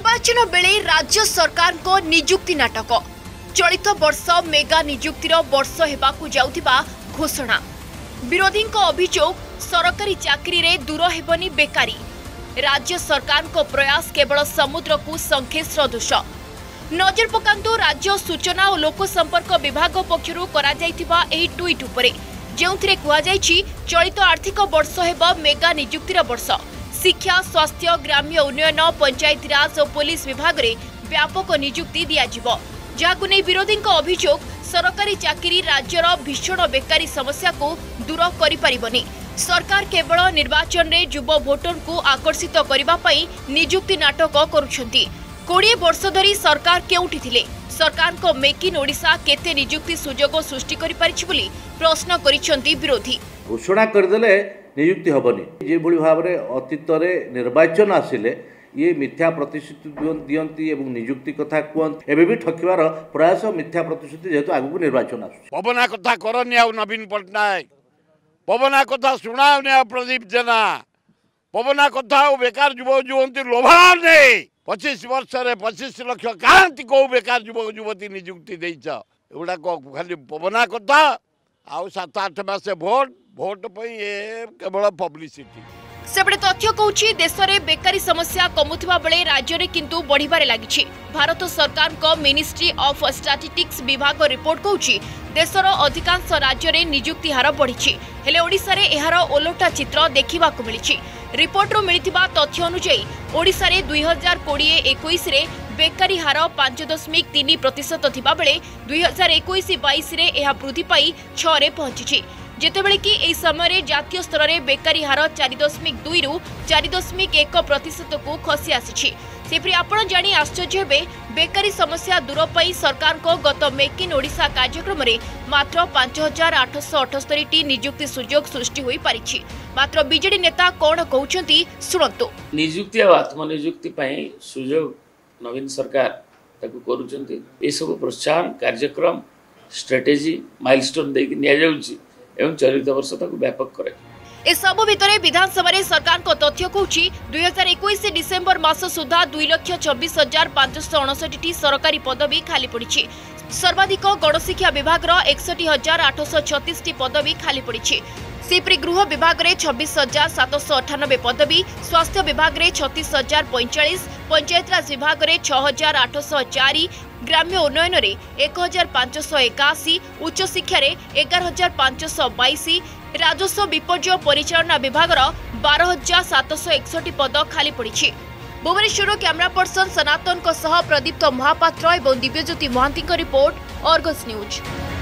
निर्वाचन बेले राज्य सरकार को नियुक्ति नाटक चलित वर्ष मेगा नियुक्तिर वर्ष हेबाकु जाउथिबा घोषणा विरोधी अभियोग सरकारी चाकरी रे दूर हेबनी बेकारी राज्य सरकार को प्रयास केवल समुद्र को संखेश दोष नजर पकांतु राज्य सूचना और लोक संपर्क विभाग पक्षरु करा जायथिबा एही ट्वीट उपरे जेउथिरे कुआ जायछि चलित आर्थिक वर्ष हेबा मेगा नियुक्तिर वर्ष शिक्षा स्वास्थ्य ग्राम्य उन्नयन पंचायती राज और पुलिस विभाग रे व्यापक नियुक्ति दियाजिबो जहाकु नै विरोधी अभियोग सरकारी चाकरी राज्यर भीषण बेकारी समस्या को दूर करि परिबनी सरकार केवल निर्वाचन रे युवा भोटर को आकर्षित करिबा पई नियुक्ति नाटक करूछंती 20 वर्ष धरी सरकार केउठी थिले सरकार को मेक इन ओडिशा केते नियुक्ति सुजोग सृष्टि करि परिछि बोली प्रश्न करिसंती विरोधी घोषणा करदेले नियुक्ति हेबनी जे भली भाव रे अतीत रे निर्वाचन आसिले ये मिथ्या प्रतिश्रुति दियंती एवं नियुक्ति कथा कहते एबे भी ठकिवार प्रयास मिथ्या प्रतिश्रुति जेहेतु आगु निर्वाचन आसु पवना कथा करनी आ नवीन पटनायक पवना कथा शुणावनी आ प्रदीप जेना पवना कथा बेकार युवक युवती लोभाव नहीं 25 वर्ष 25 लाख कहांती को बेकार युवक युवती नियुक्ति देइछ एगुडा खाली पवना कथा आउ 7-8 मास भोट केवल पब्लिसिटी सेपटे तथ्य कहूछि देश में बेकारी समस्या कमुथिबा बेले राज्य में किंतु बढ़िबारे लागिछि भारत सरकार को मिनिस्ट्री ऑफ स्टैटिस्टिक्स विभाग रिपोर्ट कहूछि देशर अधिकांश राज्य में नियुक्ति हार बढ़िछि हेले ओडिशा रे एहार ओलोटा चित्र देखिबाकु मिलिछि रिपोर्ट रो मिलिथिबा तथ्य अनुसार ओडिशा रे 2020-21 रे बेकारी हार 5.3% थिबा बेले 2021-22 रे एहा वृद्धि पाई 6 रे पहुंचिछि जेतेबेले कि एही समय जातीय स्तर में बेकारी हार 4.2 रु 4.1% को खसी आसी सेपरि आपण जानी आश्चर्य हेबे बेकारी समस्या दूर पाई सरकार को गत मेक इन ओडिशा कार्यक्रम रे मात्र 5878 टी नियुक्ति सुजोग सृष्टि होई पारिछि मात्र बीजेडी नेता कोन कहउछंती सुनंतो नियुक्ति आ आत्मनियुक्ति पई सुजोग नवीन सरकार ताकू करूछंती ए सब प्रोत्साहन कार्यक्रम स्ट्रेटेजी माइलस्टोन देकी निया जाउछि एवं चलित वर्ष तक व्यापक करे ए सब भितरे विधानसभा रे सरकार को तथ्य कहूछि 2021 डिसेंबर मास सुधा 2,24,559 टी सरकारी पदवी खाली पड़िछि सर्वाधिक गणशिक्षा विभाग रो 61,836 टी पदवी खाली पड़िछि सेपरि गृह विभाग रे 26,798 पदवी स्वास्थ्य विभाग रे 36,045 पंचायतराज विभाग रे 6,804 ग्राम्य उन्नयन रे 1,581 उच्च शिक्षा रे 11,522 राजस्व विपर्यय परिचालना विभाग रो 12,761 पद खाली पड़िछि भुवनेश्वर कैमरा पर्सन सनातन को सह प्रदीप्त महापात्र एवं Dibyajyoti Mohanty report Argus news.